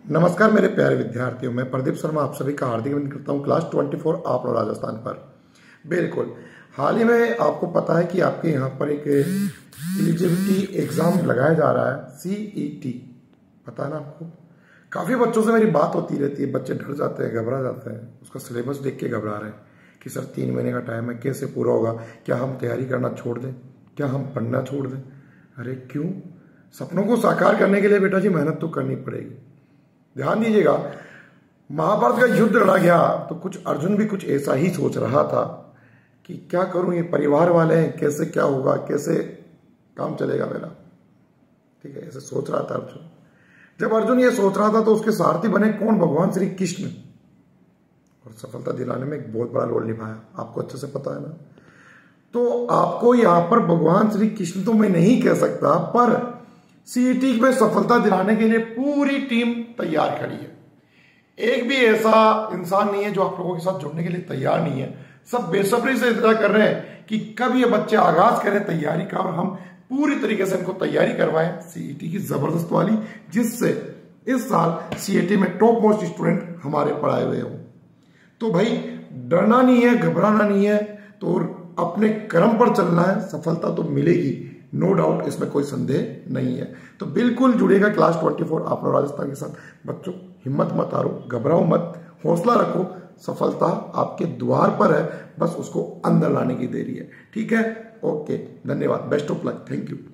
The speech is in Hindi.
नमस्कार मेरे प्यारे विद्यार्थियों, मैं प्रदीप शर्मा आप सभी का हार्दिक अभिनंदन करता हूं क्लास 24 आप लोग राजस्थान पर। बिल्कुल हाल ही में आपको पता है कि आपके यहाँ पर एक एलिजिबिलिटी एग्जाम लगाया जा रहा है, CET। पता है ना आपको? काफ़ी बच्चों से मेरी बात होती रहती है, बच्चे डर जाते हैं, घबरा जाते हैं, उसका सिलेबस देख के घबरा रहे हैं कि सर 3 महीने का टाइम है, कैसे पूरा होगा? क्या हम तैयारी करना छोड़ दें? क्या हम पढ़ना छोड़ दें? अरे क्यों? सपनों को साकार करने के लिए बेटा जी मेहनत तो करनी पड़ेगी। ध्यान दीजिएगा, महाभारत का युद्ध लड़ा गया तो कुछ अर्जुन भी कुछ ऐसा ही सोच रहा था कि क्या करूं, ये परिवार वाले हैं, कैसे क्या होगा, कैसे काम चलेगा मेरा। ठीक है, ऐसे सोच रहा था अर्जुन। जब अर्जुन ये सोच रहा था तो उसके सारथी बने कौन? भगवान श्री कृष्ण। और सफलता दिलाने में एक बहुत बड़ा रोल निभाया, आपको अच्छे से पता है ना। तो आपको यहां पर भगवान श्री कृष्ण तो मैं नहीं कह सकता, पर CET में सफलता दिलाने के लिए पूरी टीम तैयार खड़ी है। एक भी ऐसा इंसान नहीं है जो आप लोगों के साथ जुड़ने के लिए तैयार नहीं है। सब बेसब्री से इंतजार कर रहे हैं कि कब ये बच्चे आगाज करें तैयारी का और हम पूरी तरीके से इनको तैयारी करवाएं CET की जबरदस्त वाली, जिससे इस साल CET में टॉप मोस्ट स्टूडेंट हमारे पढ़ाए हुए हों। तो भाई डरना नहीं है, घबराना नहीं है, तो अपने कर्म पर चलना है, सफलता तो मिलेगी, नो डाउट, इसमें कोई संदेह नहीं है। तो बिल्कुल जुड़ेगा क्लास 24 आप लोग राजस्थान के साथ। बच्चों हिम्मत मत हारो, घबराओ मत, हौसला रखो, सफलता आपके द्वार पर है, बस उसको अंदर लाने की देरी है। ठीक है, ओके, धन्यवाद, best of luck, thank you.